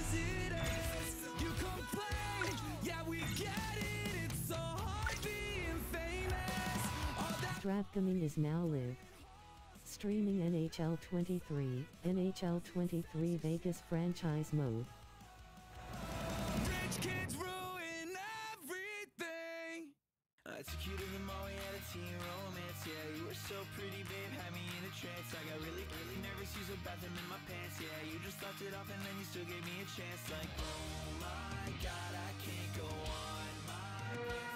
DraftKings is now live streaming NHL 23, NHL 23 Vegas franchise mode. Rich kids ruin everything. Executed them all, we had a teen romance. Yeah, you were so pretty, babe, had me in a trance. I got really nervous, used a bathroom in my pants. Yeah, you just left it off and then you still gave me a chance. Like, oh my God, I can't go on my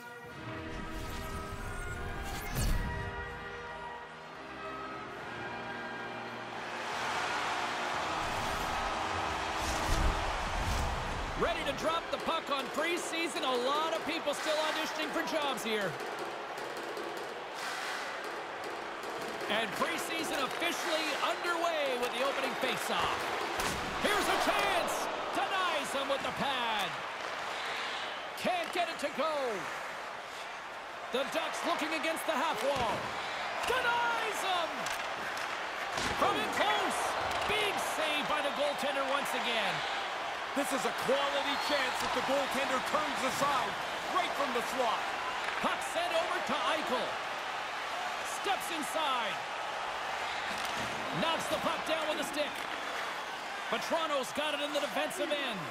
Ready to drop the puck on preseason. A lot of people still auditioning for jobs here. And preseason officially underway with the opening faceoff. Here's a chance. Denies him with the pad. Can't get it to go. The Ducks looking against the half wall. Denies him. From in close. Big save by the goaltender once again. This is a quality chance if the goaltender turns aside right from the slot. Puck sent over to Eichel. Steps inside. Knocks the puck down with a stick. Petranos got it in the defensive end.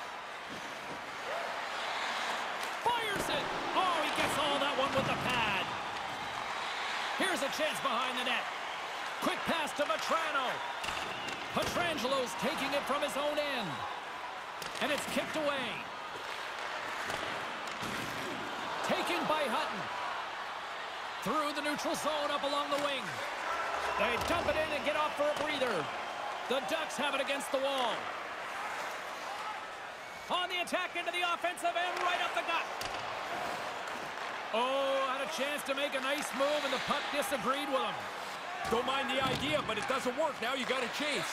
Fires it. Oh, he gets all that one with the pad. Here's a chance behind the net. Quick pass to Vetrano. Petrangelo's taking it from his own end. And it's kicked away. Taken by Hutton. Through the neutral zone up along the wing. They dump it in and get off for a breather. The Ducks have it against the wall. On the attack into the offensive end, right up the gut. Oh, had a chance to make a nice move, and the puck disagreed with him. Don't mind the idea, but it doesn't work. Now you got to chase.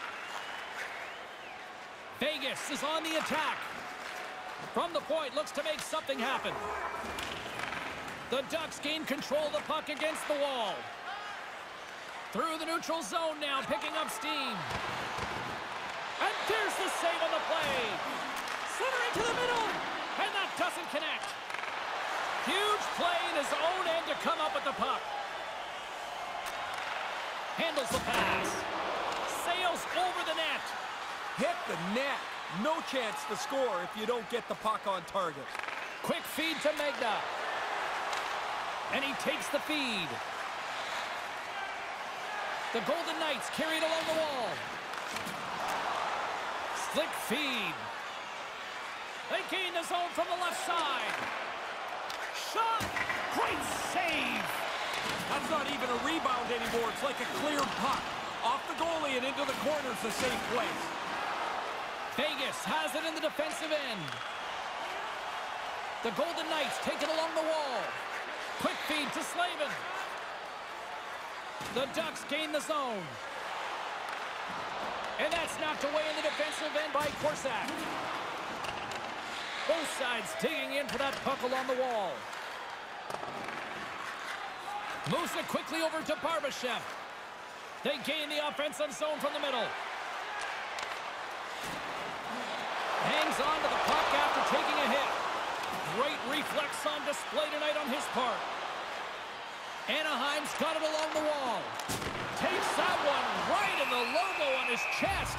Vegas is on the attack. From the point, looks to make something happen. The Ducks gain control of the puck against the wall. Through the neutral zone now, picking up steam. And there's the save on the play. Centering to the middle, and that doesn't connect. Huge play in his own end to come up with the puck. Handles the pass. Sails over the net. Hit the net. No chance to score if you don't get the puck on target. Quick feed to Magda. And he takes the feed. The Golden Knights carried along the wall. Slick feed. They gain the zone from the left side. Shot. Great save. That's not even a rebound anymore. It's like a cleared puck. Off the goalie and into the corner's a safe place. Vegas has it in the defensive end. The Golden Knights take it along the wall. Quick feed to Slavin. The Ducks gain the zone. And that's knocked away in the defensive end by Korsak. Both sides digging in for that puck along the wall. Moves it quickly over to Barbashev. They gain the offensive zone from the middle. Hangs on to the puck after taking a hit. Great reflex on display tonight on his part. Anaheim's got it along the wall. Takes that one right in the logo on his chest.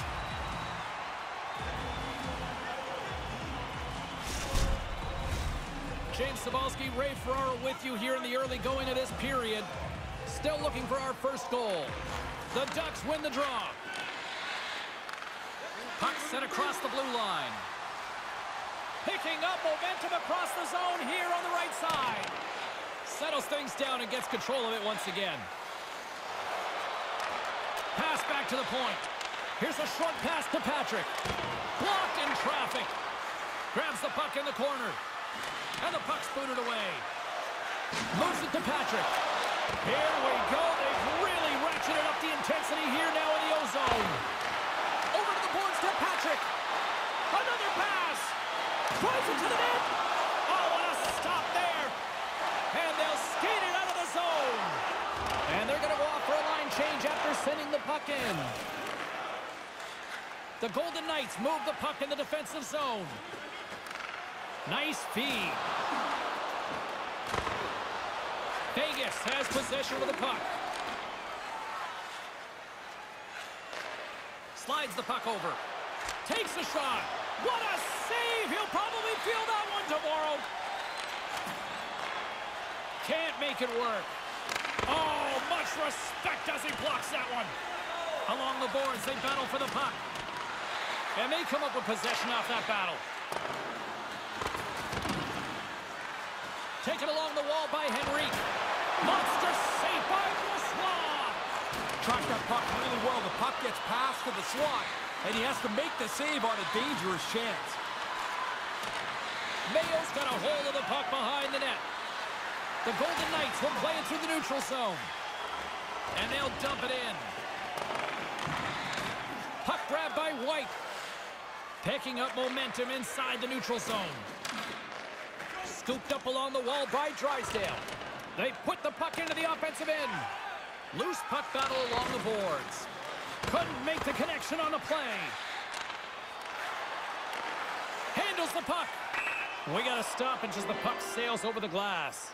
James Cybulski, Ray Ferraro with you here in the early going of this period. Still looking for our first goal. The Ducks win the draw. Puck sent across the blue line. Picking up momentum across the zone here on the right side. Settles things down and gets control of it once again. Pass back to the point. Here's a short pass to Patrick. Blocked in traffic. Grabs the puck in the corner. And the puck's booted away. Moves it to Patrick. Here we go. They've really ratcheted up the intensity here now in the O-zone. Over to the boards to Patrick. Another pass. Drives it to the net. Oh, what a stop there. And they'll skate it out of the zone. And they're going to go off for a line change after sending the puck in. The Golden Knights move the puck in the defensive zone. Nice feed. Vegas has possession of the puck. Slides the puck over. Takes a shot. What a save! He'll probably feel that one tomorrow. Can't make it work. Oh, much respect as he blocks that one. Along the boards, they battle for the puck. And they come up with possession off that battle. Taken along the wall by Henrique. Monster save by Brossoit. Tracked that puck really well. The puck gets passed to the slot, and he has to make the save on a dangerous chance. Mayo's got a hold of the puck behind the net. The Golden Knights will play it through the neutral zone. And they'll dump it in. Puck grab by White. Picking up momentum inside the neutral zone. Scooped up along the wall by Drysdale. They put the puck into the offensive end. Loose puck battle along the boards. Couldn't make the connection on the play. Handles the puck. We got a stoppage as the puck sails over the glass.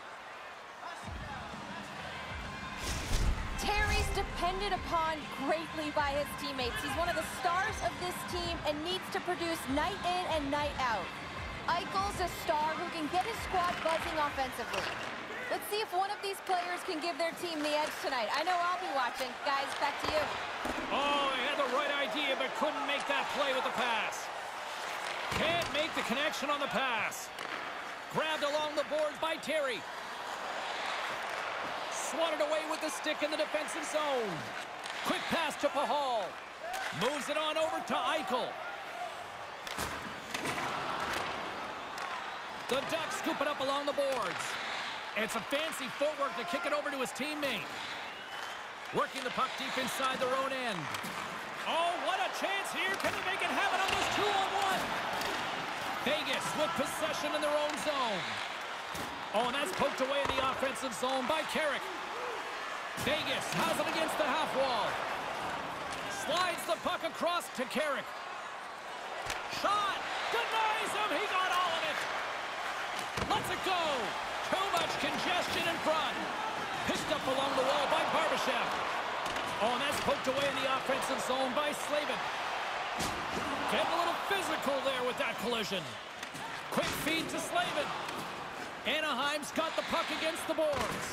Terry's depended upon greatly by his teammates. He's one of the stars of this team and needs to produce night in and night out. Eichel's a star who can get his squad buzzing offensively. Let's see if one of these players can give their team the edge tonight. I know I'll be watching. Guys, back to you. Oh, he had the right idea, but couldn't make that play with the pass. Can't make the connection on the pass. Grabbed along the boards by Terry. Swatted away with the stick in the defensive zone. Quick pass to Pahal. Moves it on over to Eichel. The Ducks scoop it up along the boards. And some fancy footwork to kick it over to his teammate. Working the puck deep inside their own end. Oh, what a chance here. Can they make it happen on this 2-on-1? Vegas with possession in their own zone. Oh, and that's poked away in the offensive zone by Carrick. Vegas has it against the half wall. Slides the puck across to Carrick. Shot! Denies him! He got all of it! Lets it go! Too much congestion in front. Picked up along the wall by Barbashev. Oh, and that's poked away in the offensive zone by Slavin. Getting a little physical there with that collision. Quick feed to Slavin. Anaheim's got the puck against the boards.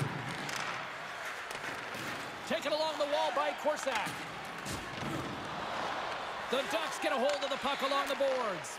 Taken along the wall by Korsak. The Ducks get a hold of the puck along the boards.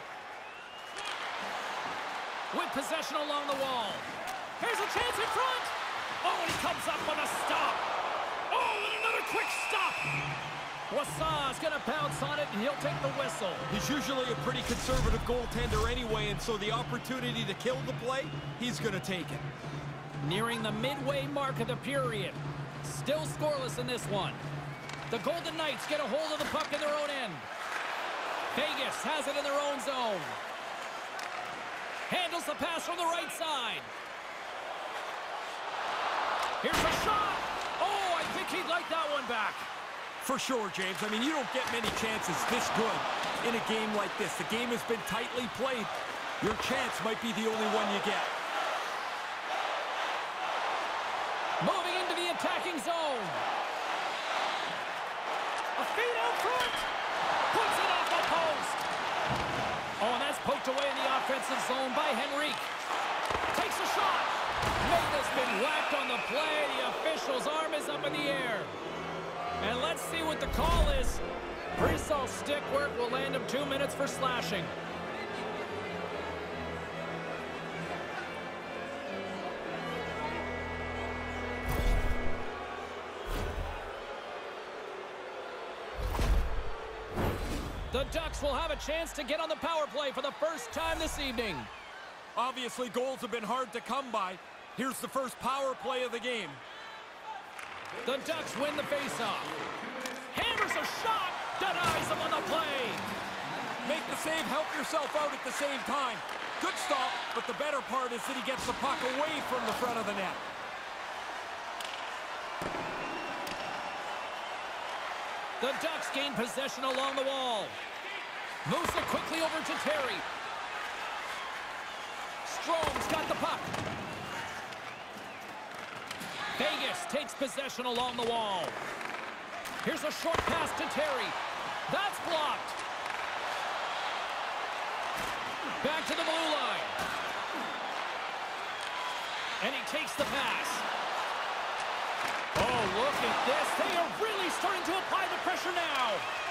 With possession along the wall. Here's a chance in front. Oh, and he comes up with a stop. Oh, and another quick stop. Wassau's going to pounce on it, and he'll take the whistle. He's usually a pretty conservative goaltender anyway, and so the opportunity to kill the play, he's going to take it. Nearing the midway mark of the period. Still scoreless in this one. The Golden Knights get a hold of the puck in their own end. Vegas has it in their own zone. Handles the pass from the right side. Here's a shot. Oh, I think he'd like that one back. For sure, James. I mean, you don't get many chances this good in a game like this. The game has been tightly played. Your chance might be the only one you get. Moving into the attacking zone. A feed out front. Puts it off the post. Oh, and that's poked away in the offensive zone by Henrique. Takes a shot. Mayo's been whacked on the play. The official's arm is up in the air. And let's see what the call is. Brisson stick work will land him 2 minutes for slashing. The Ducks will have a chance to get on the power play for the first time this evening. Obviously, goals have been hard to come by. Here's the first power play of the game. The Ducks win the faceoff. Hammers a shot. Denies him on the play. Make the save, help yourself out at the same time. Good stop, but the better part is that he gets the puck away from the front of the net. The Ducks gain possession along the wall. Moves it quickly over to Terry. Strome's got the puck. Vegas takes possession along the wall. Here's a short pass to Terry. That's blocked. Back to the blue line. And he takes the pass. Oh, look at this. They are really starting to apply the pressure now.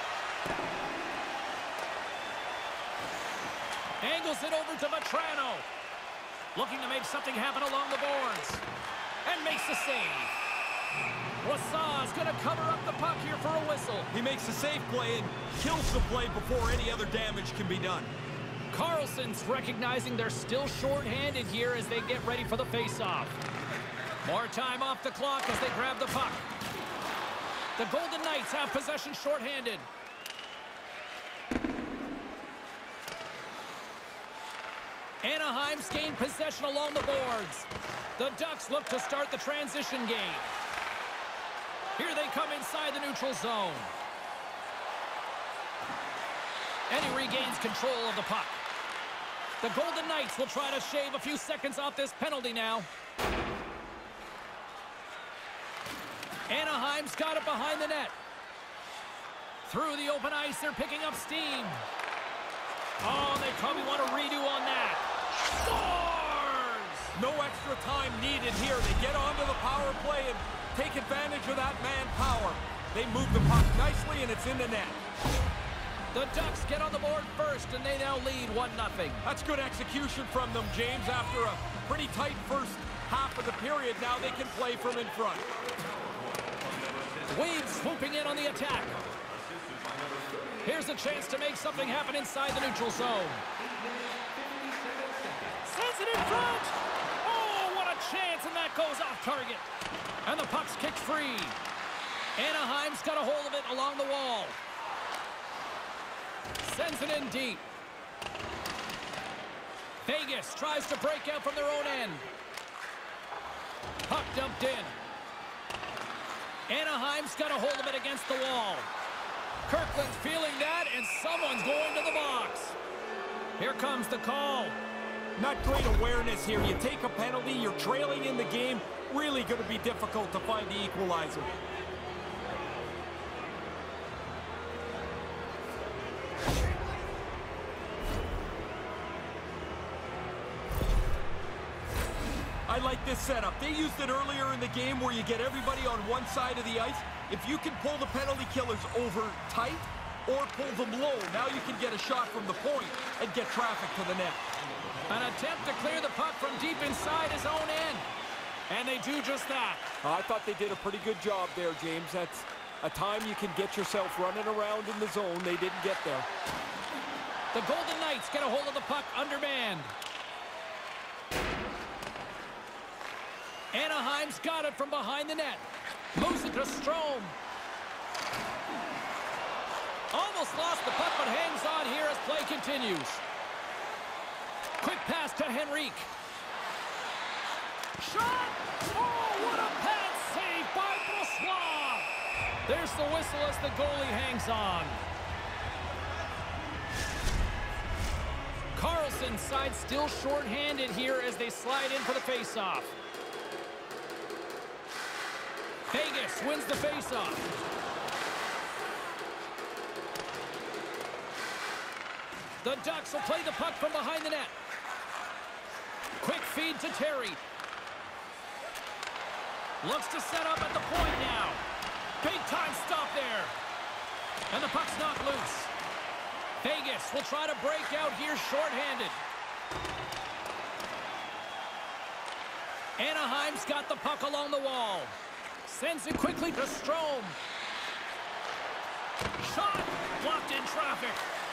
Angles it over to Vatrano. Looking to make something happen along the boards. And makes the save. Wasa's going to cover up the puck here for a whistle. He makes a safe play and kills the play before any other damage can be done. Carlson's recognizing they're still short-handed here as they get ready for the face-off. More time off the clock as they grab the puck. The Golden Knights have possession short-handed. Anaheim's gained possession along the boards. The Ducks look to start the transition game. Here they come inside the neutral zone. And he regains control of the puck. The Golden Knights will try to shave a few seconds off this penalty now. Anaheim's got it behind the net. Through the open ice, they're picking up steam. Oh, they probably want a redo on that. Scores! No extra time needed here. They get onto the power play and take advantage of that manpower. They move the puck nicely, and it's in the net. The Ducks get on the board first, and they now lead 1-0. That's good execution from them, James. After a pretty tight first half of the period, now they can play from in front. Weed swooping in on the attack. Here's a chance to make something happen inside the neutral zone. Sends it in front. Oh, what a chance, and that goes off target. And the puck's kicked free. Anaheim's got a hold of it along the wall. Sends it in deep. Vegas tries to break out from their own end. Puck dumped in. Anaheim's got a hold of it against the wall. Kirkland's feeling that, and someone's going to the box. Here comes the call. Not great awareness here. You take a penalty, you're trailing in the game. Really going to be difficult to find the equalizer. I like this setup. They used it earlier in the game where you get everybody on one side of the ice. If you can pull the penalty killers over tight or pull them low, now you can get a shot from the point and get traffic to the net. An attempt to clear the puck from deep inside his own end. And they do just that. I thought they did a pretty good job there, James. That's a time you can get yourself running around in the zone. They didn't get there. The Golden Knights get a hold of the puck undermanned. Anaheim's got it from behind the net. Moves it to Strome. Almost lost the puck, but hangs on here as play continues. Quick pass to Henrique. Shot! Oh, what a pad save by Brossoit! There's the whistle as the goalie hangs on. Carlson's side still short-handed here as they slide in for the face-off. Vegas wins the face-off. The Ducks will play the puck from behind the net. Quick feed to Terry. Looks to set up at the point now. Big time stop there. And the puck's knocked loose. Vegas will try to break out here short-handed. Anaheim's got the puck along the wall. Sends it quickly to Strome. Shot! Blocked in traffic.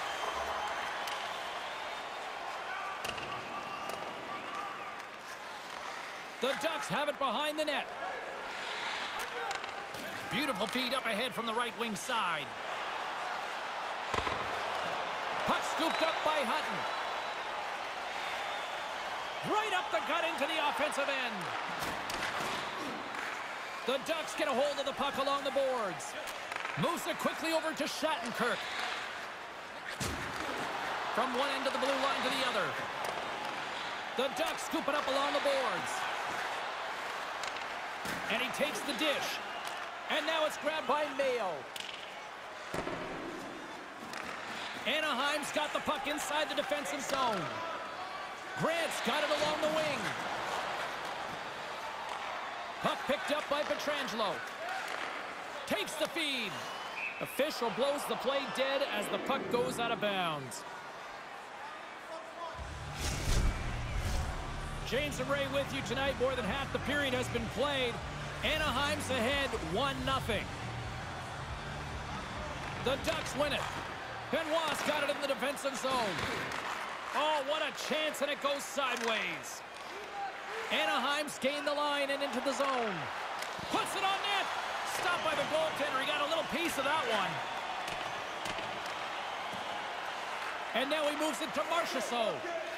The Ducks have it behind the net. Beautiful feed up ahead from the right wing side. Puck scooped up by Hutton. Right up the gut into the offensive end. The Ducks get a hold of the puck along the boards. Moves it quickly over to Shattenkirk. From one end of the blue line to the other. The Ducks scoop it up along the boards. And he takes the dish. And now it's grabbed by Mayo. Anaheim's got the puck inside the defensive zone. Grant's got it along the wing. Puck picked up by Pietrangelo. Takes the feed. Official blows the play dead as the puck goes out of bounds. James and Ray with you tonight. More than half the period has been played. Anaheim's ahead 1-0. The Ducks win it. Benoit's got it in the defensive zone. Oh, what a chance, and it goes sideways. Anaheim's gained the line and into the zone. Puts it on net. Stopped by the goaltender. He got a little piece of that one. And now he moves it to Marchessault.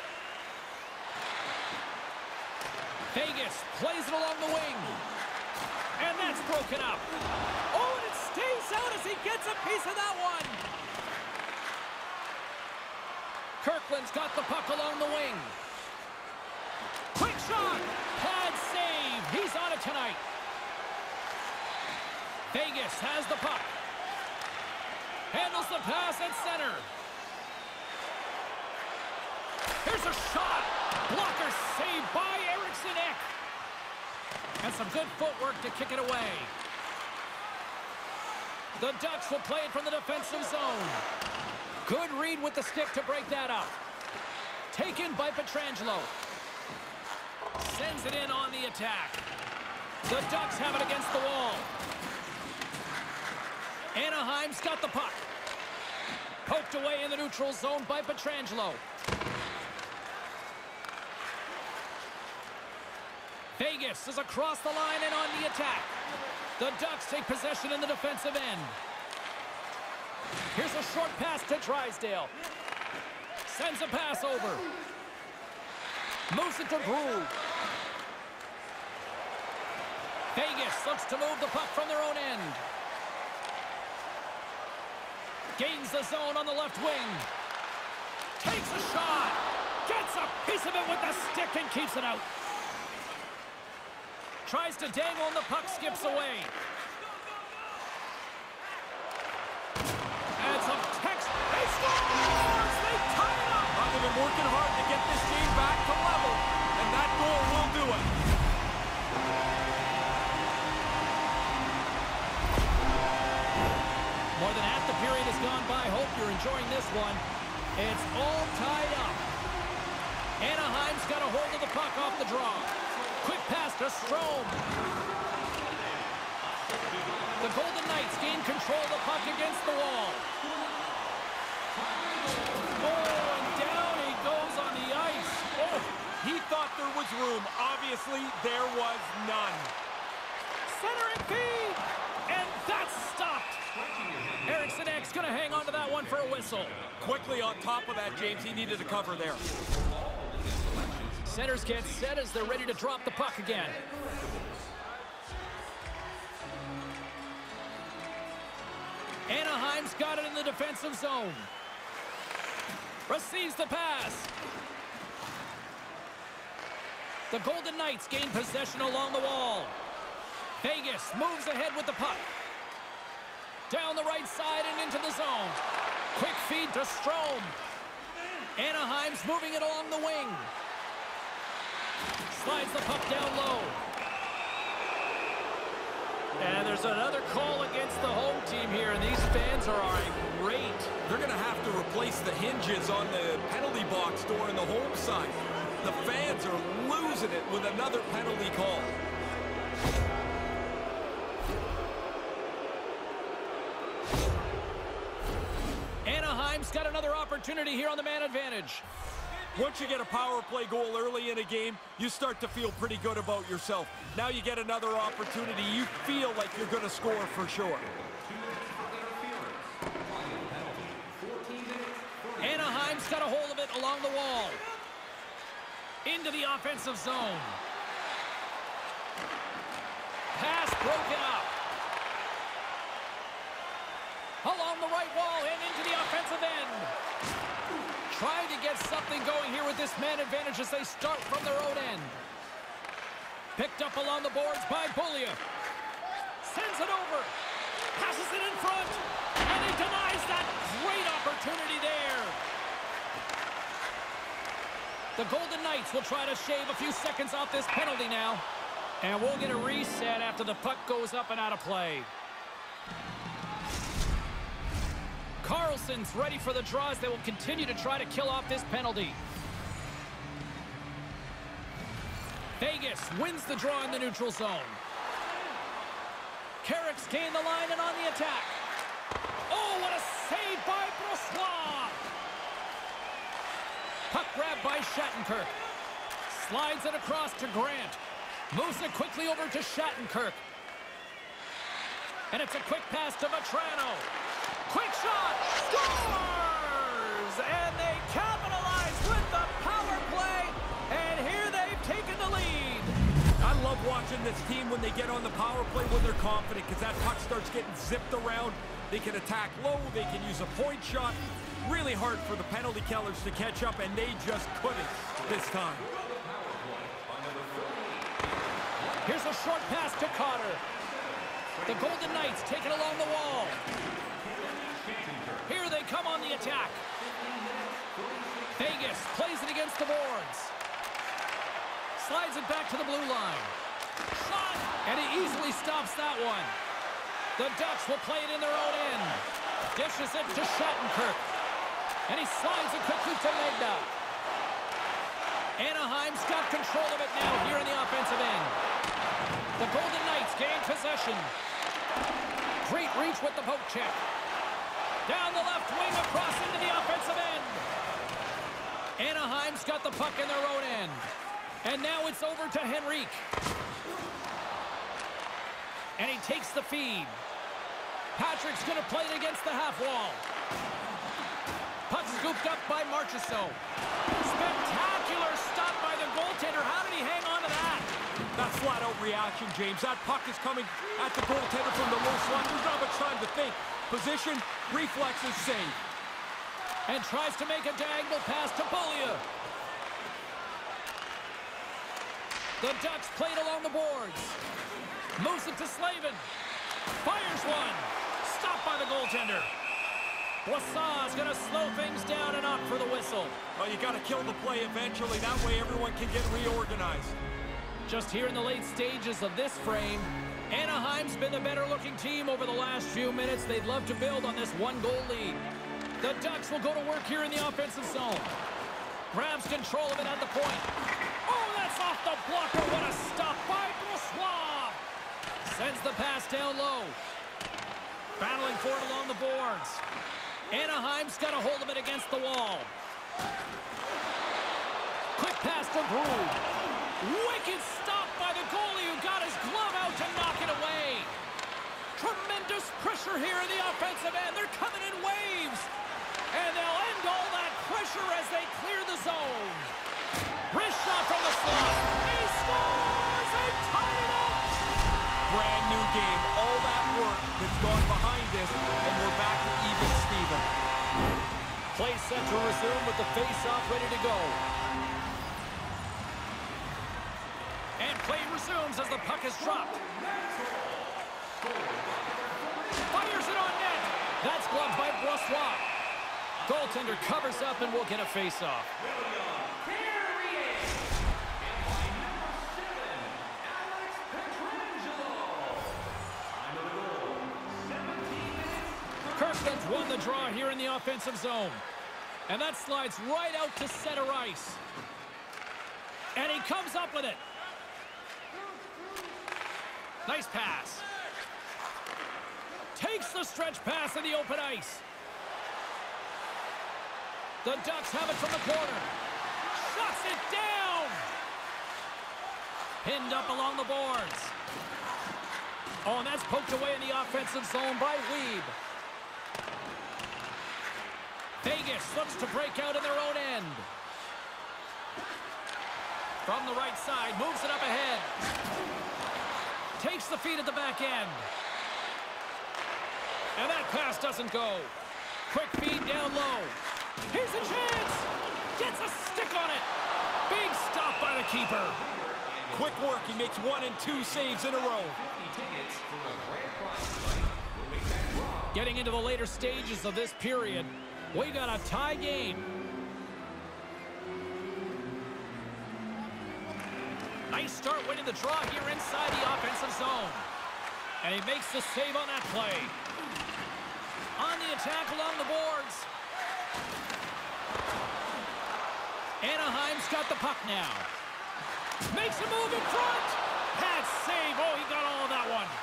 Vegas plays it along the wing. And that's broken up. Oh, and it stays out as he gets a piece of that one. Kirkland's got the puck along the wing. Quick shot. Pad save. He's on it tonight. Vegas has the puck. Handles the pass at center. Here's a shot. Blocker saved by Eriksson Ek. And some good footwork to kick it away. The Ducks will play it from the defensive zone. Good read with the stick to break that up. Taken by Pietrangelo. Sends it in on the attack. The Ducks have it against the wall. Anaheim's got the puck. Poked away in the neutral zone by Pietrangelo. Vegas is across the line and on the attack. The Ducks take possession in the defensive end. Here's a short pass to Drysdale. Sends a pass over. Moves it to Groove. Vegas looks to move the puck from their own end. Gains the zone on the left wing. Takes a shot. Gets a piece of it with the stick and keeps it out. Tries to dangle and the puck skips away. And some text. They scores! They tie it up! They've been working hard to get this game back to level, and that goal will do it. More than half the period has gone by. Hope you're enjoying this one. It's all tied up. Anaheim's got a hold of the puck off the draw. Quick pass to Strome. The Golden Knights gain control of the puck against the wall. Oh, and down he goes on the ice. Oh, he thought there was room. Obviously, there was none. Centering feed, and that's stopped. Eriksson Ek's going to hang on to that one for a whistle. Quickly on top of that, James, he needed a cover there. Centers get set as they're ready to drop the puck again. Anaheim's got it in the defensive zone. Receives the pass. The Golden Knights gain possession along the wall. Vegas moves ahead with the puck. Down the right side and into the zone. Quick feed to Strome. Anaheim's moving it along the wing. Slides the puck down low. And there's another call against the home team here, and these fans are irate. They're going to have to replace the hinges on the penalty box door in the home side. The fans are losing it with another penalty call. Anaheim's got another opportunity here on the man advantage. Once you get a power play goal early in a game, you start to feel pretty good about yourself. Now you get another opportunity, you feel like you're going to score for sure. Anaheim's got a hold of it along the wall. Into the offensive zone. Pass broken up. Along the right wall and into the offensive end. Trying to get something going here with this man advantage as they start from their own end. Picked up along the boards by Beaulieu. Sends it over. Passes it in front. And he denies that great opportunity there. The Golden Knights will try to shave a few seconds off this penalty now. And we'll get a reset after the puck goes up and out of play. Carlson's ready for the draws. They will continue to try to kill off this penalty. Vegas wins the draw in the neutral zone. Carrick's gained the line and on the attack. Oh, what a save by Brossoit! Puck grabbed by Shattenkirk. Slides it across to Grant. Moves it quickly over to Shattenkirk. And it's a quick pass to Vatrano. Quick shot! Scores! And they capitalize with the power play. And here they've taken the lead. I love watching this team when they get on the power play when they're confident, because that puck starts getting zipped around. They can attack low. They can use a point shot. Really hard for the penalty killers to catch up, and they just couldn't this time. Here's a short pass to Cotter. The Golden Knights take it along the wall. Here they come on the attack. Vegas plays it against the boards. Slides it back to the blue line. Shot! And he easily stops that one. The Ducks will play it in their own end. Dishes it to Shattenkirk. And he slides it quickly to Legna. Anaheim's got control of it now here in the offensive end. The Golden Knights gain possession. Great reach with the poke check. Down the left wing across into the offensive end. Anaheim's got the puck in their own end. And now it's over to Henrique. And he takes the feed. Patrick's going to play it against the half wall. Puck scooped up by Marchessault. Spectacular stop by the goaltender. How did he hang on to that? That's flat-out reaction, James. That puck is coming at the goaltender from the low slot. There's not much time to think. Position, reflexes, save. And tries to make a diagonal pass to Beaulieu. The Ducks played along the boards. Moves it to Slavin. Fires one. Stopped by the goaltender. Brossoit's going to slow things down and opt for the whistle. Well, you got to kill the play eventually. That way everyone can get reorganized. Just here in the late stages of this frame, Anaheim's been the better-looking team over the last few minutes. They'd love to build on this one-goal lead. The Ducks will go to work here in the offensive zone. Grabs control of it at the point. Oh, that's off the blocker. What a stop by Brossoit. Sends the pass down low. Battling for it along the boards. Anaheim's got a hold of it against the wall. Quick pass to Groove. Wicked stop by the goalie who got his glove out to knock it away. Tremendous pressure here in the offensive end. They're coming in waves. And they'll end all that pressure as they clear the zone. Wrist shot from the slot. He scores and tied it up. Brand new game. All that work that's gone behind this, and we're back to even Steven. Play set to resume with the face-off ready to go. And play resumes as the puck is dropped. Fires it on net. That's gloved by Brossoit. Goaltender covers up and will get a face-off. Kirkland's won the draw here in the offensive zone. And that slides right out to center ice. And he comes up with it. Nice pass. Takes the stretch pass in the open ice. The Ducks have it from the corner. Shuts it down. Pinned up along the boards. Oh, and that's poked away in the offensive zone by Weeb. Vegas looks to break out in their own end. From the right side, moves it up ahead. Takes the feed at the back end. And that pass doesn't go. Quick feed down low. Here's a chance. Gets a stick on it. Big stop by the keeper. Quick work. He makes 1 and 2 saves in a row. Getting into the later stages of this period, we got a tie game. Nice start winning the draw here inside the offensive zone. And he makes the save on that play. On the attack along the boards. Anaheim's got the puck now. Makes a move in front. Pat save. Oh, he got all of that one.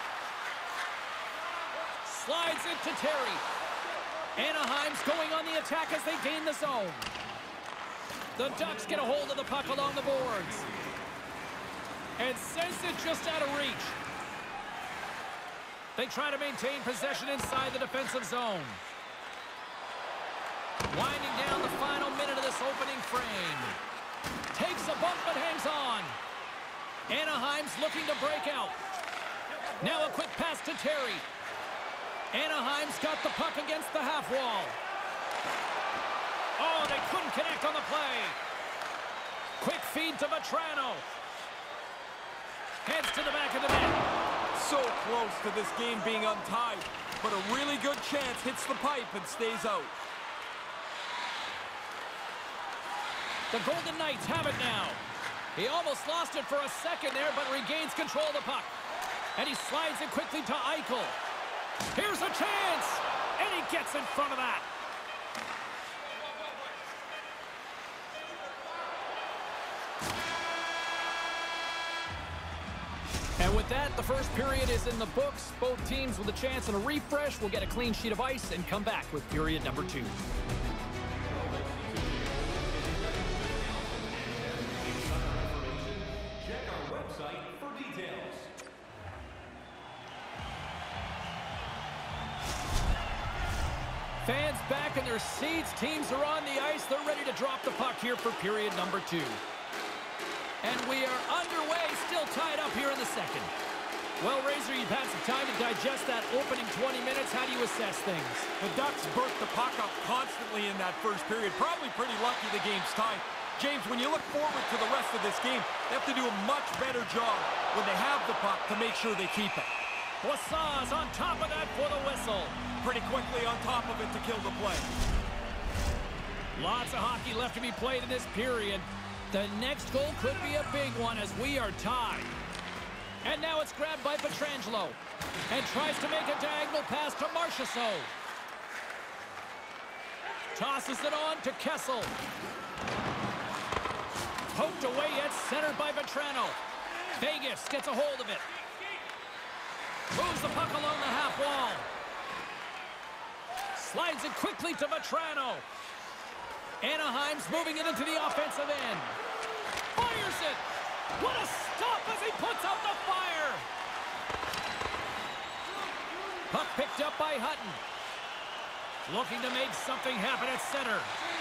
Slides it to Terry. Anaheim's going on the attack as they gain the zone. The Ducks get a hold of the puck along the boards. And sends it just out of reach. They try to maintain possession inside the defensive zone. Winding down the final minute of this opening frame. Takes a bump but hangs on. Anaheim's looking to break out. Now a quick pass to Terry. Anaheim's got the puck against the half wall. Oh, they couldn't connect on the play. Quick feed to Vatrano. Heads to the back of the net. So close to this game being untied, but a really good chance hits the pipe and stays out. The Golden Knights have it now. He almost lost it for a second there, but regains control of the puck. And he slides it quickly to Eichel. Here's a chance! And he gets in front of that. And with that, the first period is in the books. Both teams with a chance and a refresh will get a clean sheet of ice and come back with period number 2. Check our website for details. Fans back in their seats. Teams are on the ice. They're ready to drop the puck here for period number 2. And we are underway, still tied up here in the second. Well, Razor, you've had some time to digest that opening 20 minutes. How do you assess things? The Ducks burnt the puck up constantly in that first period. Probably pretty lucky the game's tied. James, when you look forward to the rest of this game, they have to do a much better job when they have the puck to make sure they keep it. Boisson's on top of that for the whistle. Pretty quickly on top of it to kill the play. Lots of hockey left to be played in this period. The next goal could be a big one as we are tied. And now it's grabbed by Pietrangelo. And tries to make a diagonal pass to Marchessault. Tosses it on to Kessel. Poked away yet centered by Vatrano. Vegas gets a hold of it. Moves the puck along the half wall. Slides it quickly to Vatrano. Anaheim's moving it into the offensive end. Fires it. What a stop as he puts out the fire. Puck picked up by Hutton. Looking to make something happen at center.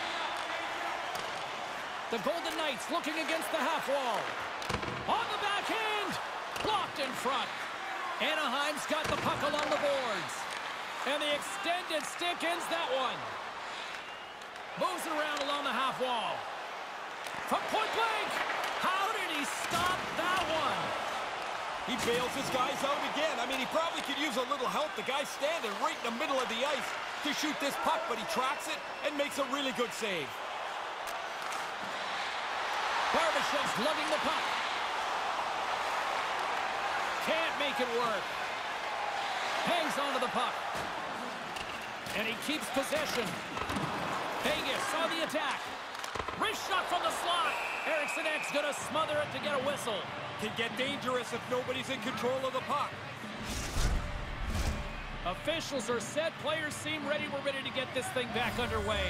The Golden Knights looking against the half wall. On the backhand. Blocked in front. Anaheim's got the puck along the boards. And the extended stick ends that one. Moves it around along the half wall. From point blank. How did he stop that one? He bails his guys out again. I mean, he probably could use a little help. The guy's standing right in the middle of the ice to shoot this puck, but he tracks it and makes a really good save. Barbashev's lugging the puck. Can't make it work. Hangs onto the puck. And he keeps possession. Vegas on the attack. Wrist shot from the slot. Eriksson Ek's gonna smother it to get a whistle. Can get dangerous if nobody's in control of the puck. Officials are set. Players seem ready. We're ready to get this thing back underway.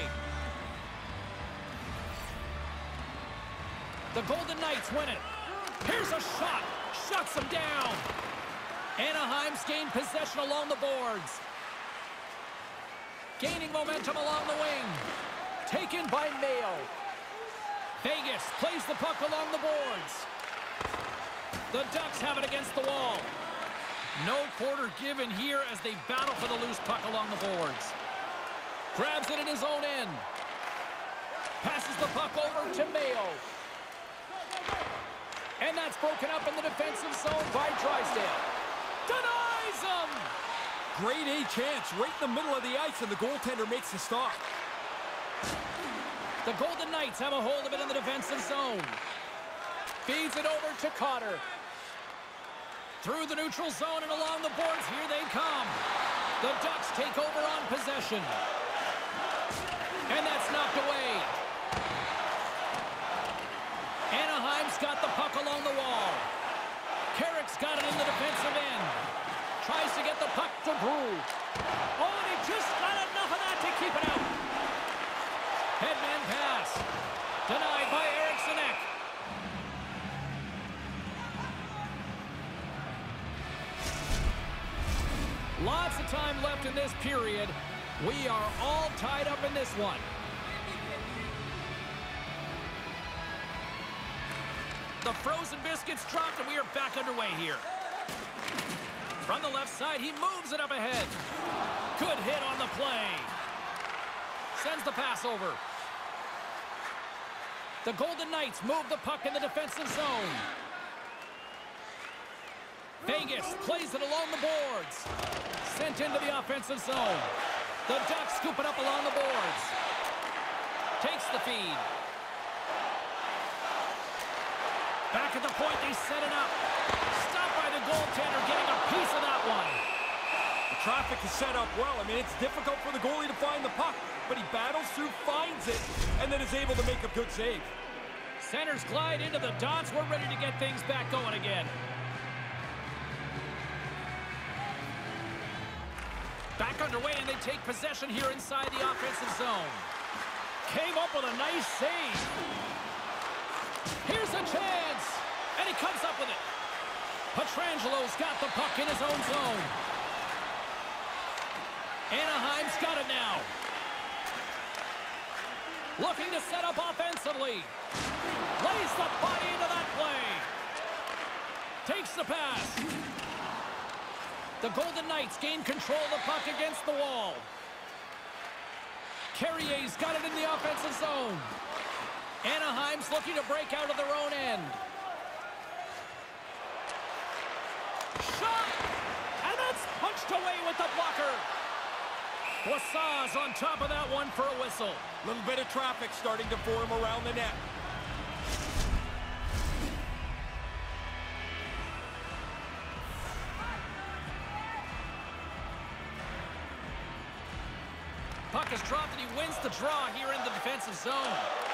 The Golden Knights win it. Here's a shot. Shuts them down. Anaheim's gained possession along the boards. Gaining momentum along the wing. Taken by Mayo. Vegas plays the puck along the boards. The Ducks have it against the wall. No quarter given here as they battle for the loose puck along the boards. Grabs it in his own end. Passes the puck over to Mayo. And that's broken up in the defensive zone by Drysdale. Denies him! Great A chance right in the middle of the ice, and the goaltender makes the stop. The Golden Knights have a hold of it in the defensive zone. Feeds it over to Cotter. Through the neutral zone and along the boards, here they come. The Ducks take over on possession. And that's knocked away. Anaheim's got the puck along the wall. Carrick's got it in the defensive end. Tries to get the puck to Brew. Oh, and he just got enough of that to keep it out. Headman pass. Denied by Eriksson Ek. Lots of time left in this period. We are all tied up in this one. The frozen biscuits dropped, and we are back underway here. From the left side, he moves it up ahead. Good hit on the play. Sends the pass over. The Golden Knights move the puck in the defensive zone. Vegas plays it along the boards. Sent into the offensive zone. The Ducks scoop it up along the boards. Takes the feed. Back at the point, they set it up. Stopped by the goaltender, getting a piece of that one. The traffic is set up well. I mean, it's difficult for the goalie to find the puck, but he battles through, finds it, and then is able to make a good save. Centers glide into the dots. We're ready to get things back going again. Back underway, and they take possession here inside the offensive zone. Came up with a nice save. Here's a chance, and he comes up with it. Petrangelo's got the puck in his own zone. Anaheim's got it now. Looking to set up offensively. Lays the body into that play. Takes the pass. The Golden Knights gain control of the puck against the wall. Carrier's got it in the offensive zone. Anaheim's looking to break out of their own end. Shot! And that's punched away with the blocker. Boissard's on top of that one for a whistle. A little bit of traffic starting to form around the net. Puck is dropped and he wins the draw here in the defensive zone.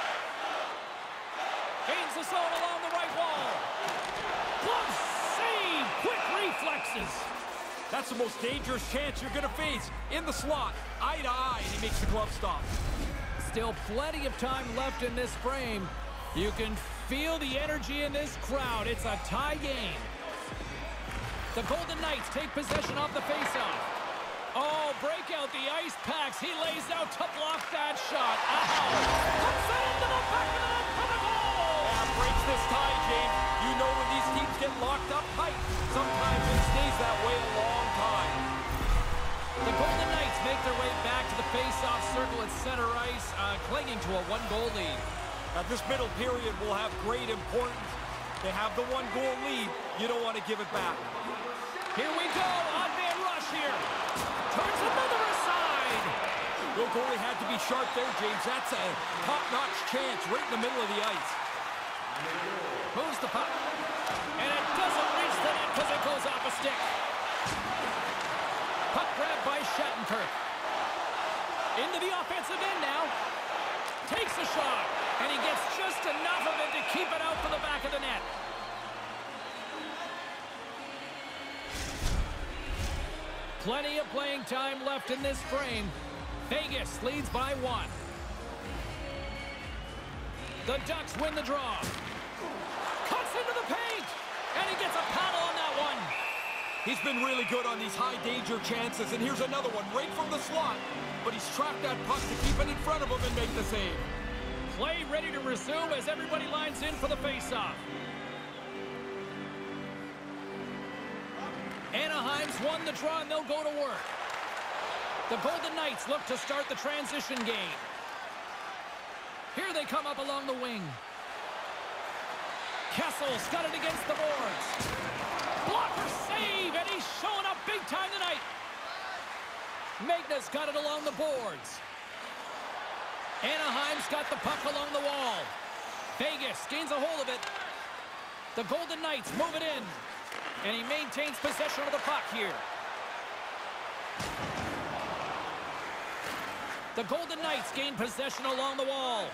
Gains the zone along the right wall. Glove save! Quick reflexes. That's the most dangerous chance you're going to face. In the slot, eye to eye, and he makes the glove stop. Still plenty of time left in this frame. You can feel the energy in this crowd. It's a tie game. The Golden Knights take possession off the faceoff. Oh, break out the ice packs. He lays out to block that shot. Ow! Puts it into the back of the net for the goal! Yeah, breaks this tie, James. You know when these teams get locked up tight, sometimes it stays that way a long time. The Golden Knights make their way back to the face-off circle at center ice, clinging to a one-goal lead. Now, this middle period will have great importance. They have the one-goal lead. You don't want to give it back. Here we go. On-man rush here. Turns another aside. The goalie had to be sharp there, James. That's a top-notch chance right in the middle of the ice. Moves the puck. And it doesn't reach the net because it goes off a stick. Puck grab by Shattenkirk. Into the offensive end now. Takes a shot. And he gets just enough of it to keep it out for the back of the net. Plenty of playing time left in this frame. Vegas leads by 1. The Ducks win the draw. Cuts into the paint. And he gets a paddle on that one. He's been really good on these high-danger chances. And here's another one right from the slot. But he's trapped that puck to keep it in front of him and make the save. Play ready to resume as everybody lines in for the face-off. Anaheim Anaheim's won the draw, and they'll go to work. The Golden Knights look to start the transition game. Here they come up along the wing. Kessel's got it against the boards. Blocker save, and he's showing up big time tonight. Magna's got it along the boards. Anaheim's got the puck along the wall. Vegas gains a hold of it. The Golden Knights move it in. And he maintains possession of the puck here. The Golden Knights gain possession along the wall.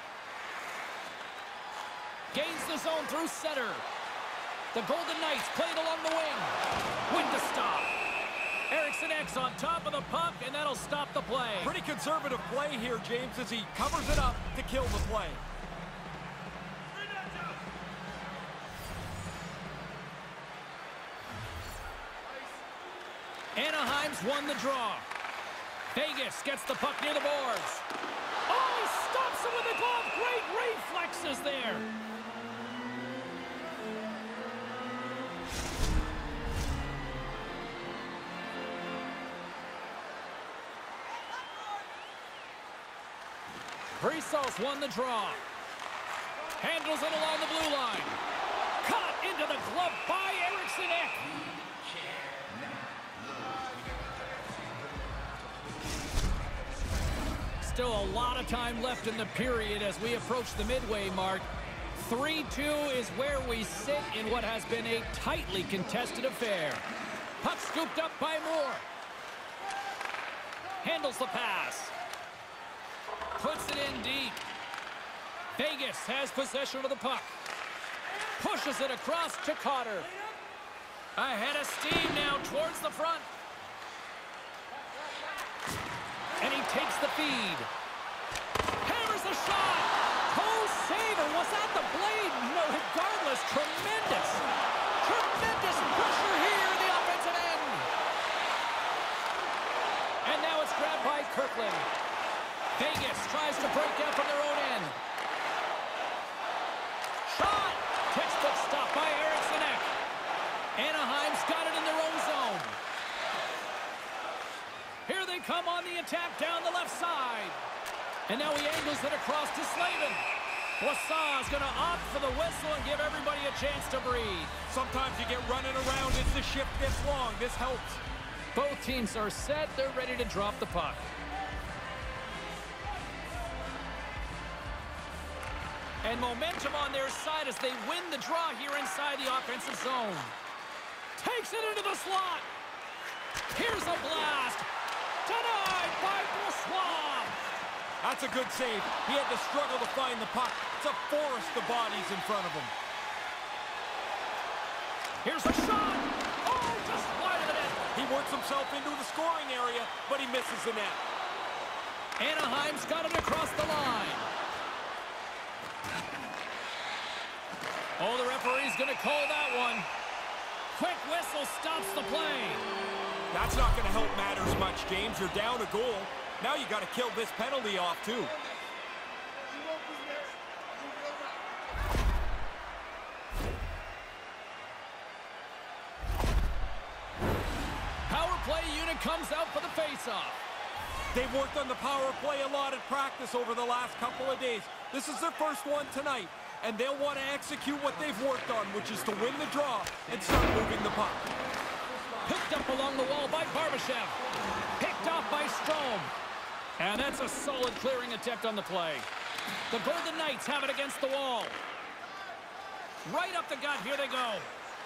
Gains the zone through center. The Golden Knights play it along the wing. Win to stop. Eriksson Ek's on top of the puck, and that'll stop the play. Pretty conservative play here, James, as he covers it up to kill the play. Anaheim's won the draw. Vegas gets the puck near the boards. Oh, he stops him with the glove. Great reflexes there. Brissos won the draw. Handles it along the blue line. Caught into the glove by Eriksson Ek. Still a lot of time left in the period as we approach the midway mark. 3-2 is where we sit in what has been a tightly contested affair. Puck scooped up by Moore. Handles the pass. Puts it in deep. Vegas has possession of the puck. Pushes it across to Cotter. Ahead of steam now towards the front. And he takes the feed. Hammers the shot. Oh, saver. Was that the blade? No, regardless, tremendous. Tremendous pressure here in the offensive end. And now it's grabbed by Kirkland. Vegas tries to break out from their own end. Shot. Textbook stop by Eriksson Ek. Anaheim's got it in their own zone. Here they come on the attack down the left side. And now he angles it across to Slavin. Wasa's going to opt for the whistle and give everybody a chance to breathe. Sometimes you get running around as the shift gets long. This helps. Both teams are set. They're ready to drop the puck. And momentum on their side as they win the draw here inside the offensive zone. Takes it into the slot. Here's a blast. Denied by Brossoit. That's a good save. He had to struggle to find the puck. It's a forest of bodies in front of him. Here's a shot. Oh, just wide of the net. He works himself into the scoring area, but he misses the net. Anaheim's got it across the line. Oh, the referee's going to call that one. Quick whistle stops the play. That's not going to help matters much, James. You're down a goal. Now you got to kill this penalty off, too. Power play unit comes out for the faceoff. They've worked on the power play a lot at practice over the last couple of days. This is their first one tonight, and they'll want to execute what they've worked on, which is to win the draw and start moving the puck. Picked up along the wall by Barbashev. Picked off by Strome. And that's a solid clearing attempt on the play. The Golden Knights have it against the wall. Right up the gut. Here they go.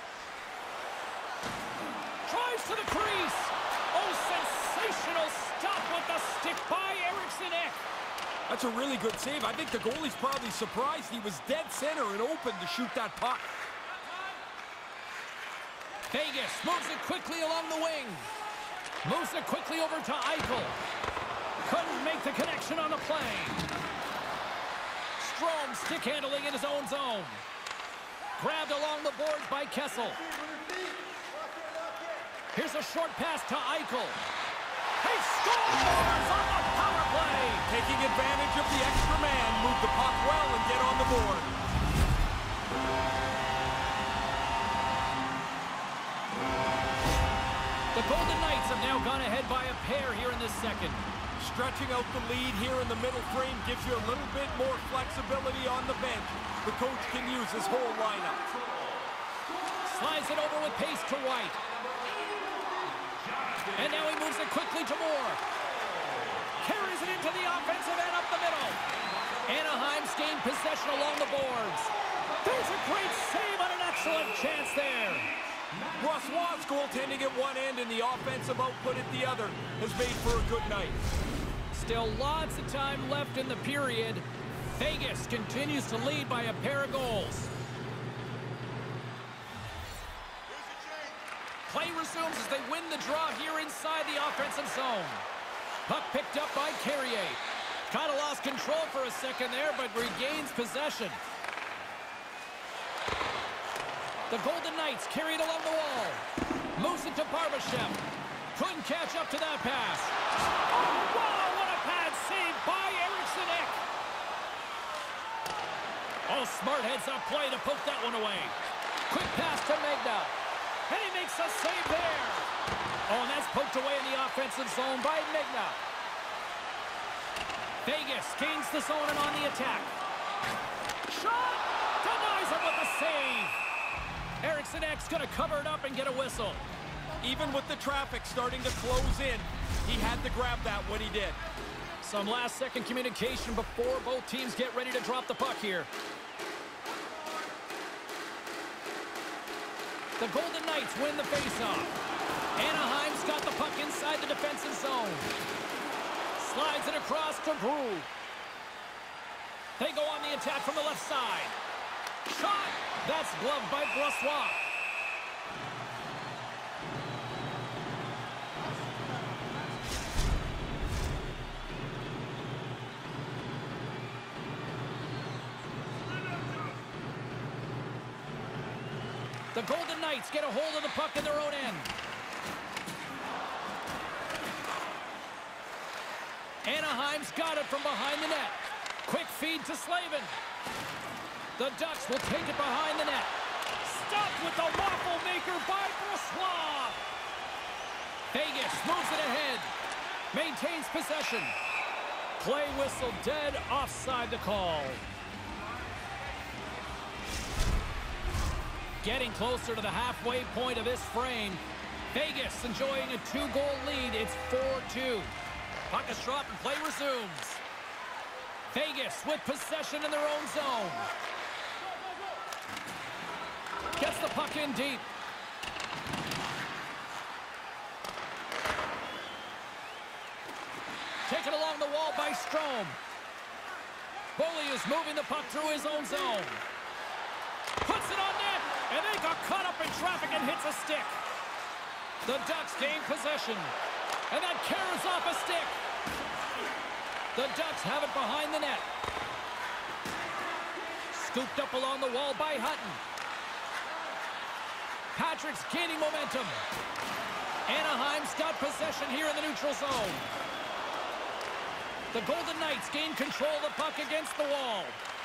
Drives to the crease. Oh, sensational stop with the stick by Eriksson Ek. That's a really good save. I think the goalie's probably surprised he was dead center and open to shoot that puck. Vegas moves it quickly along the wing. Moves it quickly over to Eichel. Couldn't make the connection on the play. Strome stick handling in his own zone. Grabbed along the boards by Kessel. Here's a short pass to Eichel. He scores on the power play. Taking advantage of the extra man, move the puck well and get on the board. have now gone ahead by a pair here in this second. Stretching out the lead here in the middle frame gives you a little bit more flexibility on the bench. The coach can use his whole lineup. Slides it over with pace to White. And now he moves it quickly to Moore. Carries it into the offensive end up the middle. Anaheim's gained possession along the boards. There's a great save on an excellent chance there. Brossoit's goaltending at one end and the offensive output at the other has made for a good night. Still lots of time left in the period. Vegas continues to lead by a pair of goals. Play resumes as they win the draw here inside the offensive zone. Puck picked up by Carrier. Kind of lost control for a second there, but regains possession. The Golden Knights carry it along the wall. Moves it to Barbashev. Couldn't catch up to that pass. Oh, wow, what a pad save by Eriksson Ek. Oh, smart heads-up play to poke that one away. Quick pass to Magna. And he makes a save there. Oh, and that's poked away in the offensive zone by Magna. Vegas gains the zone and on the attack. Shot! Denies him with a save. Eriksson Ek's going to cover it up and get a whistle. Even with the traffic starting to close in, he had to grab that when he did. Some last-second communication before both teams get ready to drop the puck here. The Golden Knights win the faceoff. Anaheim's got the puck inside the defensive zone. Slides it across to Brew. They go on the attack from the left side. Shot! That's gloved by Brossoit. The Golden Knights get a hold of the puck in their own end. Anaheim's got it from behind the net. Quick feed to Slavin. The Ducks will take it behind the net. Stopped with the waffle maker by Brossoit. Vegas moves it ahead. Maintains possession. Play whistle dead, offside the call. Getting closer to the halfway point of this frame. Vegas enjoying a 2-goal lead. It's 4-2. Puck is dropped and play resumes. Vegas with possession in their own zone. Gets the puck in deep. Taken along the wall by Strome. Boley is moving the puck through his own zone. Puts it on net, and they got caught up in traffic and hits a stick. The Ducks gain possession, and that carries off a stick. The Ducks have it behind the net. Scooped up along the wall by Hutton. Patrick's gaining momentum. Anaheim's got possession here in the neutral zone. The Golden Knights gain control of the puck against the wall.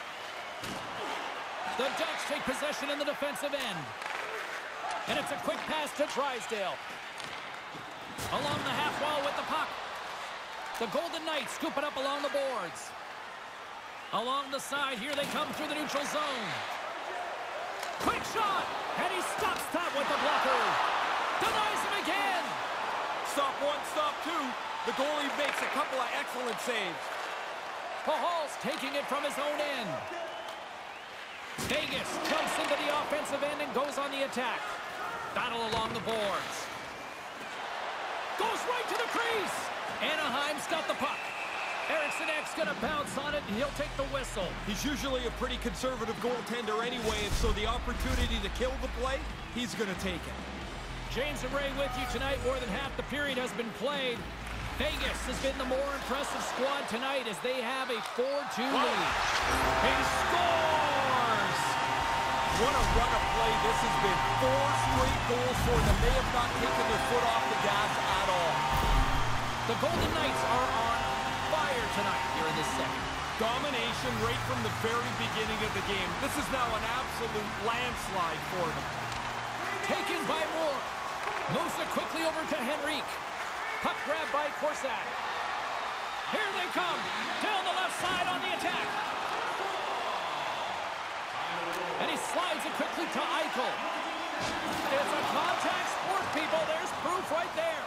The Ducks take possession in the defensive end. And it's a quick pass to Drysdale. Along the half wall with the puck. The Golden Knights scoop it up along the boards. Along the side, here they come through the neutral zone. Quick shot! And he stops that with the blocker. Denies him again. Stop one, stop two. The goalie makes a couple of excellent saves. Pahal's taking it from his own end. Vegas jumps into the offensive end and goes on the attack. Battle along the boards. Goes right to the crease. Anaheim's got the puck. Eriksson Ek's going to bounce on it, and he'll take the whistle. He's usually a pretty conservative goaltender anyway, and so the opportunity to kill the play, he's going to take it. James and Ray with you tonight. More than half the period has been played. Vegas has been the more impressive squad tonight as they have a 4-2 lead. He scores! What a run of play this has been. 4 straight goals for them. They have not taken their foot off the gas at all. The Golden Knights are on fire tonight here in this second. Domination right from the very beginning of the game. This is now an absolute landslide for them. Taken by Moore. Moves it quickly over to Henrique. Puck grab by Corsac. Here they come. Down the left side on the attack. And he slides it quickly to Eichel. It's a contact sport, people. There's proof right there.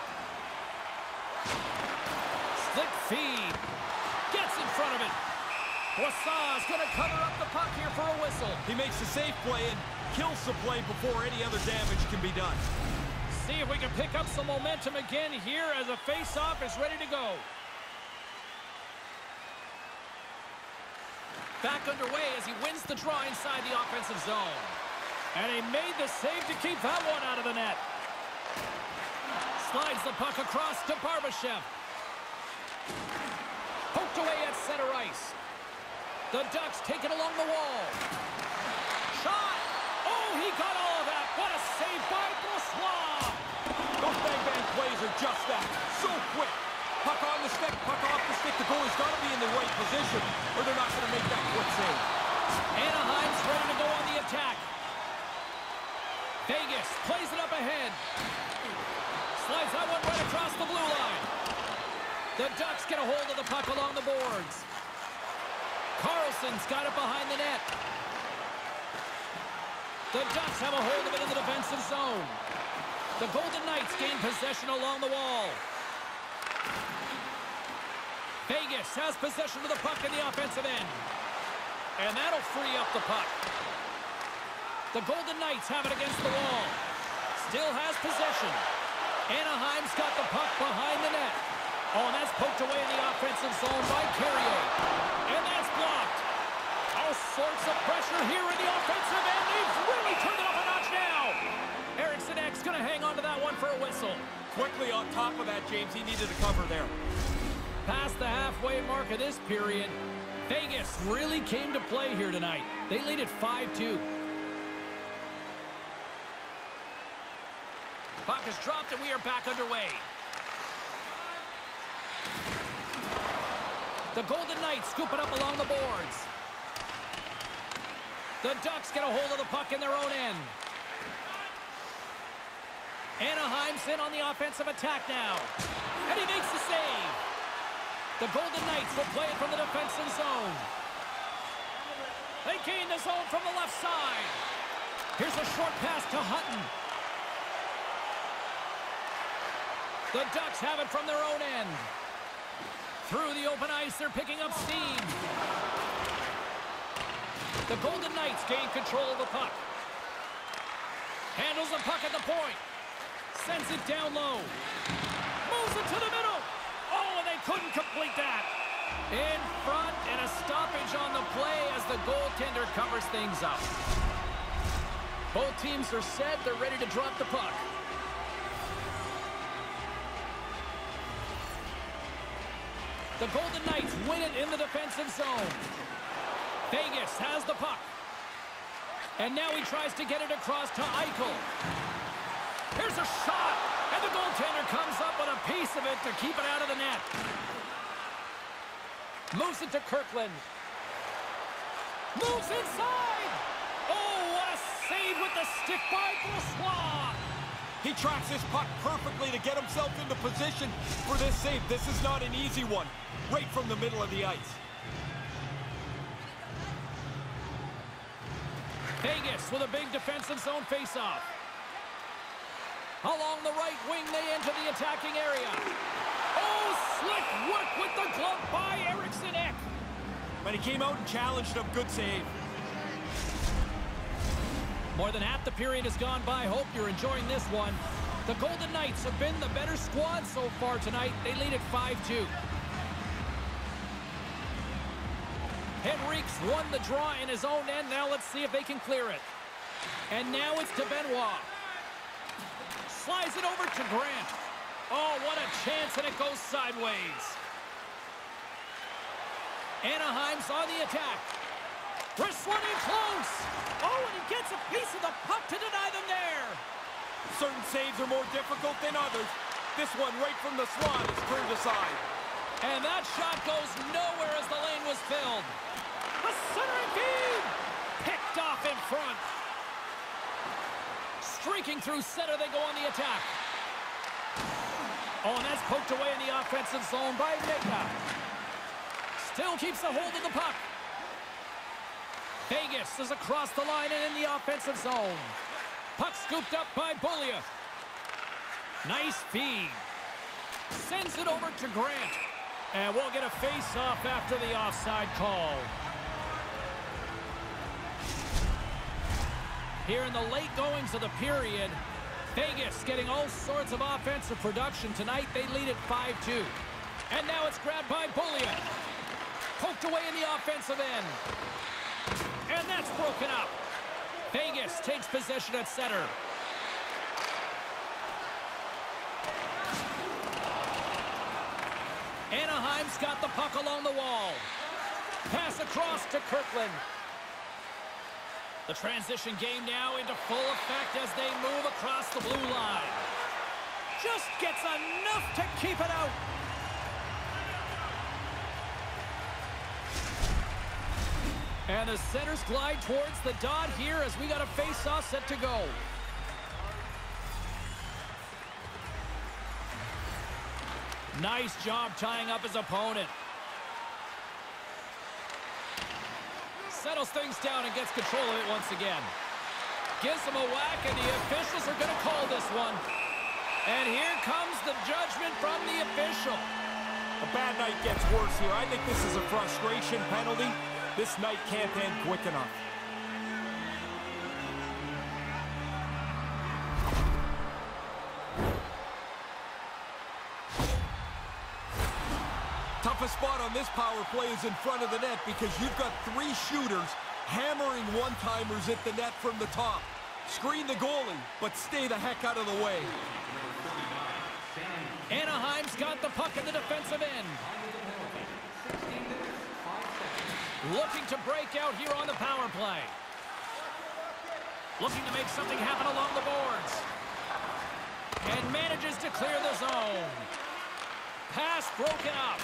Slick feed. Gets in front of it. Boissard's going to cover up the puck here for a whistle. He makes a safe play and kills the play before any other damage can be done. See if we can pick up some momentum again here as a face-off is ready to go. Back underway as he wins the draw inside the offensive zone. And he made the save to keep that one out of the net. Slides the puck across to Barbashev. Poked away at center ice. The Ducks take it along the wall. Shot! Oh, he got all of that. What a save by Brossoit! Those bang-bang plays are just that. So quick. Puck on the stick, puck off the stick. The goalie's got to be in the right position or they're not going to make that quick save. Anaheim's ready to go on the attack. Vegas plays it up ahead. Slides that one right across the blue line. The Ducks get a hold of the puck along the boards. Carlson's got it behind the net. The Ducks have a hold of it in the defensive zone. The Golden Knights gain possession along the wall. Vegas has possession of the puck in the offensive end. And that'll free up the puck. The Golden Knights have it against the wall. Still has possession. Anaheim's got the puck behind the net. Oh, and that's poked away in the offensive zone by Carrier. And that's blocked. All sorts of pressure here in the offensive end. They've really turned it up a notch now. Eriksson Ek's going to hang on to that one for a whistle. Quickly on top of that, James. He needed to cover there. Past the halfway mark of this period, Vegas really came to play here tonight. They lead at 5-2. Puck is dropped and we are back underway. The Golden Knights scoop it up along the boards. The Ducks get a hold of the puck in their own end. Anaheim's in on the offensive attack now. And he makes the save. The Golden Knights will play it from the defensive zone. They gain the zone from the left side. Here's a short pass to Hutton. The Ducks have it from their own end. Through the open ice, they're picking up steam. The Golden Knights gain control of the puck. Handles the puck at the point. Sends it down low. Moves it to the middle. Oh, and they couldn't complete that. In front and a stoppage on the play as the goaltender covers things up. Both teams are set. They're ready to drop the puck. The Golden Knights win it in the defensive zone. Vegas has the puck. And now he tries to get it across to Eichel. Here's a shot. And the goaltender comes up with a piece of it to keep it out of the net. Moves it to Kirkland. Moves inside. Oh, what a save with the stick by Brossoit. He tracks this puck perfectly to get himself into position for this save. This is not an easy one. Right from the middle of the ice. Vegas with a big defensive zone faceoff. Along the right wing, they enter the attacking area. Oh, slick work with the glove by Eriksson Ek. But he came out and challenged him. Good save. More than half the period has gone by. Hope you're enjoying this one. The Golden Knights have been the better squad so far tonight. They lead at 5-2. Henrique's won the draw in his own end. Now let's see if they can clear it. And now it's to Benoit. Slides it over to Grant. Oh, what a chance, and it goes sideways. Anaheim's on the attack. Wrist one in close. Oh, and he gets a piece of the puck to deny them there. Certain saves are more difficult than others. This one right from the slot is turned aside. And that shot goes nowhere as the lane was filled. A centering feed. Picked off in front. Streaking through center, they go on the attack. Oh, and that's poked away in the offensive zone by Mika. Still keeps a hold of the puck. Vegas is across the line and in the offensive zone. Puck scooped up by Bullia. Nice feed. Sends it over to Grant. And we'll get a face-off after the offside call. Here in the late goings of the period, Vegas getting all sorts of offensive production tonight. They lead at 5-2. And now it's grabbed by Bullia. Poked away in the offensive end. And that's broken up. Vegas takes possession at center. Anaheim's got the puck along the wall. Pass across to Kirkland. The transition game now into full effect as they move across the blue line. Just gets enough to keep it out. And the centers glide towards the dot here as we got a face-off set to go. Nice job tying up his opponent. Settles things down and gets control of it once again. Gives him a whack, and the officials are going to call this one. And here comes the judgment from the official. A bad night gets worse here. I think this is a frustration penalty. This night can't end quick enough. Toughest spot on this power play is in front of the net because you've got three shooters hammering one-timers at the net from the top. Screen the goalie, but stay the heck out of the way. Anaheim's got the puck in the defensive end. Looking to break out here on the power play. Looking to make something happen along the boards. And manages to clear the zone. Pass broken up.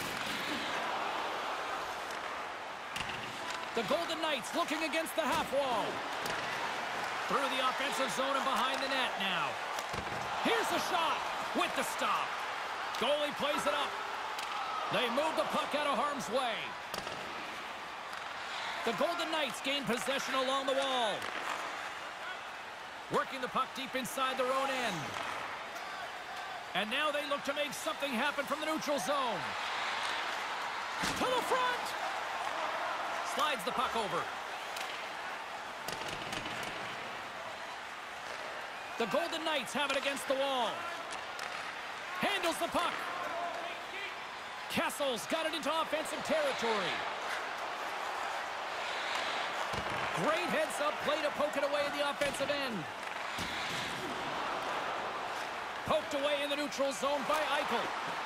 The Golden Knights looking against the half wall. Through the offensive zone and behind the net now. Here's the shot with the stop. Goalie plays it up. They move the puck out of harm's way. The Golden Knights gain possession along the wall. Working the puck deep inside their own end. And now they look to make something happen from the neutral zone. To the front! Slides the puck over. The Golden Knights have it against the wall. Handles the puck. Castle's got it into offensive territory. Great heads-up play to poke it away in the offensive end. Poked away in the neutral zone by Eichel.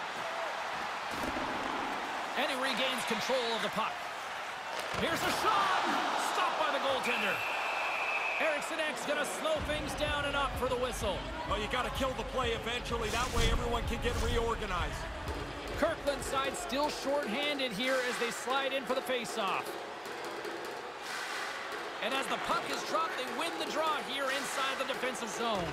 And he regains control of the puck. Here's a shot! Stopped by the goaltender. Eriksson Ek's going to slow things down and up for the whistle. Well, you got to kill the play eventually. That way everyone can get reorganized. Kirkland's side still short-handed here as they slide in for the face-off. And as the puck is dropped, they win the draw here inside the defensive zone.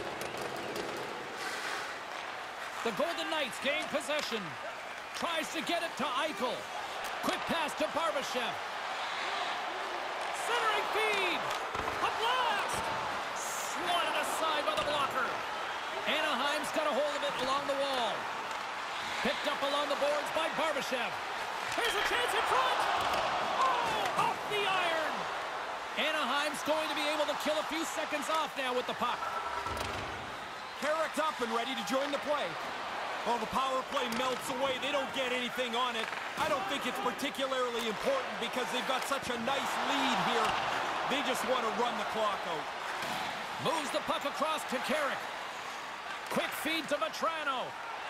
The Golden Knights gain possession. Tries to get it to Eichel. Quick pass to Barbashev. Centering feed. A blast. Swatted aside by the blocker. Anaheim's got a hold of it along the wall. Picked up along the boards by Barbashev. Here's a chance in front. Oh, off the iron. Anaheim's going to be able to kill a few seconds off now with the puck. Carrick's up and ready to join the play. Well, the power play melts away. They don't get anything on it. I don't think it's particularly important because they've got such a nice lead here. They just want to run the clock out. Moves the puck across to Carrick. Quick feed to Vatrano.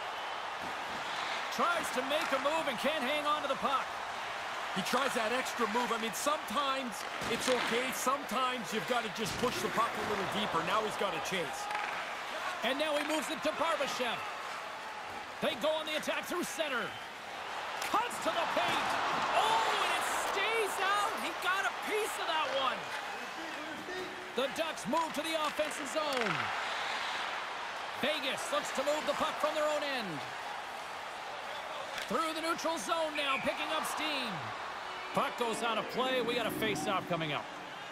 Tries to make a move and can't hang on to the puck. He tries that extra move. I mean, sometimes it's okay. Sometimes you've got to just push the puck a little deeper. Now he's got to chase. And now he moves it to Barbashev. They go on the attack through center. Cuts to the paint. Oh, and it stays out. He got a piece of that one. The Ducks move to the offensive zone. Vegas looks to move the puck from their own end. Through the neutral zone now, picking up steam. Puck goes out of play. We got a face-off coming up.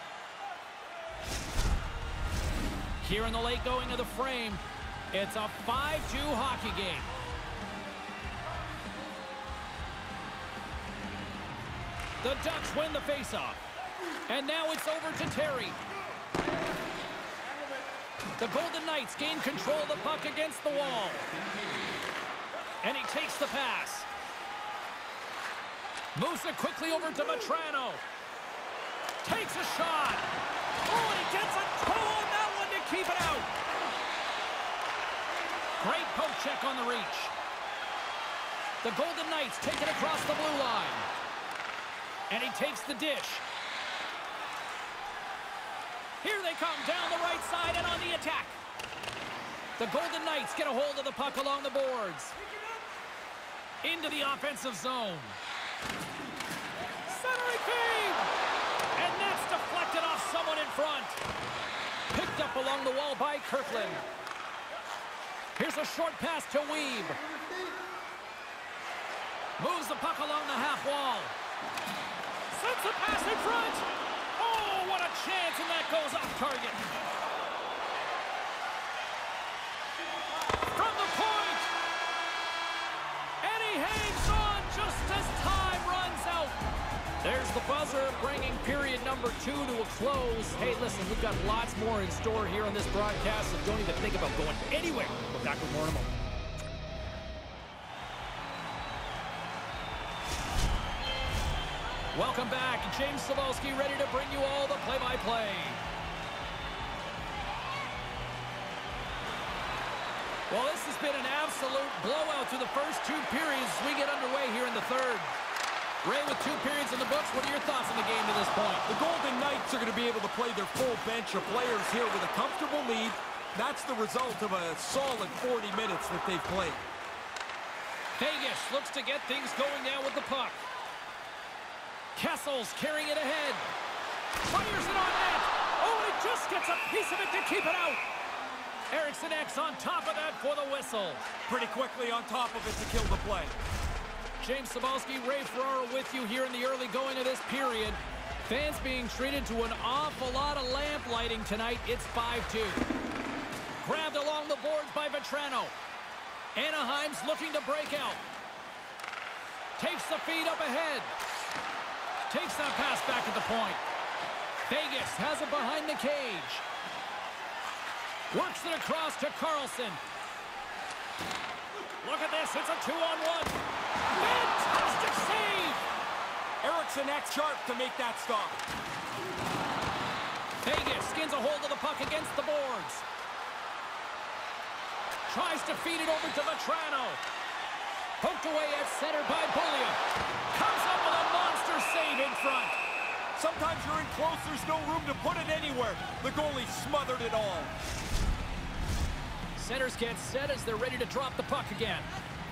Here in the late going of the frame, it's a 5-2 hockey game. The Ducks win the face-off. And now it's over to Terry. The Golden Knights gain control of the puck against the wall. And he takes the pass. Moves it quickly over to Vatrano. Takes a shot. Oh, and he gets a toe on that one to keep it out. Great poke check on the reach. The Golden Knights take it across the blue line. And he takes the dish. Here they come down the right side and on the attack. The Golden Knights get a hold of the puck along the boards. Into the offensive zone. Centering feed! And that's deflected off someone in front. Picked up along the wall by Kirkland. Here's a short pass to Weeb. Moves the puck along the half wall. Sends the pass in front. Oh, what a chance, and that goes off target. From the point. And he hangs on just as time runs out. There's the buzzer, bringing period number 2 to a close. Hey, listen, we've got lots more in store here on this broadcast, so don't even think about going anywhere. We'll back with more in a moment. Welcome back. James Cybulski ready to bring you all the play-by-play. Well, this has been an absolute blowout through the first 2 periods as we get underway here in the third. Ray, with 2 periods in the books, what are your thoughts on the game to this point? The Golden Knights are going to be able to play their full bench of players here with a comfortable lead. That's the result of a solid 40 minutes that they've played. Vegas looks to get things going now with the puck. Kessel's carrying it ahead. Fires it on net. Oh, he just gets a piece of it to keep it out. Eriksson Ek on top of that for the whistle. Pretty quickly on top of it to kill the play. James Cybulski, Ray Ferraro with you here in the early going of this period. Fans being treated to an awful lot of lamp lighting tonight. It's 5-2. Grabbed along the boards by Vatrano. Anaheim's looking to break out. Takes the feed up ahead. Takes that pass back at the point. Vegas has it behind the cage. Works it across to Carlson. Look at this, it's a 2-on-1. Fantastic save! Eriksson Ek sharp to make that stop. Vegas skins a hold of the puck against the boards. Tries to feed it over to Vatrano. Poked away at center by Bullia. Comes up with a monster save in front. Sometimes you're in close, there's no room to put it anywhere. The goalie smothered it all. Centers get set as they're ready to drop the puck again.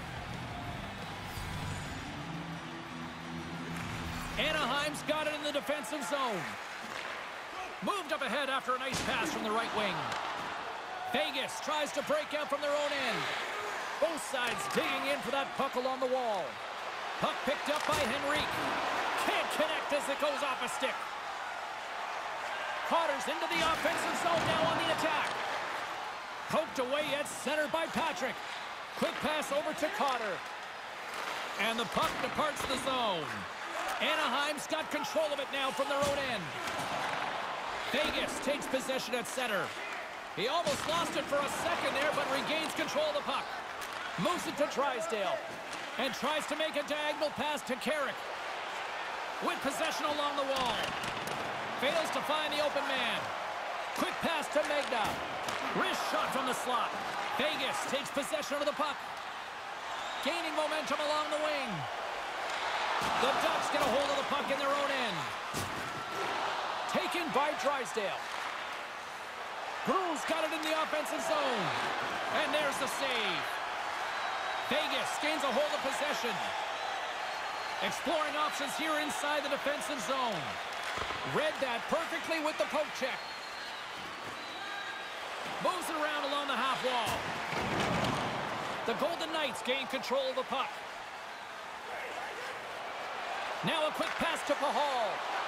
Anaheim's got it in the defensive zone. Moved up ahead after a nice pass from the right wing. Vegas tries to break out from their own end. Both sides digging in for that puck along the wall. Puck picked up by Henrique. Can't connect as it goes off a stick. Carter's into the offensive zone now on the attack. Poked away at center by Patrick. Quick pass over to Carter. And the puck departs the zone. Anaheim's got control of it now from their own end. Vegas takes possession at center. He almost lost it for a second there, but regains control of the puck. Moves it to Drysdale. And tries to make a diagonal pass to Carrick. With possession along the wall. Fails to find the open man. Quick pass to Megna. Wrist shot from the slot. Vegas takes possession of the puck. Gaining momentum along the wing. The Ducks get a hold of the puck in their own end. Taken by Drysdale. Grew's got it in the offensive zone. And there's the save. Vegas gains a hold of possession. Exploring options here inside the defensive zone. Read that perfectly with the poke check. Moves it around along the half wall. The Golden Knights gain control of the puck. Now a quick pass to Pahal.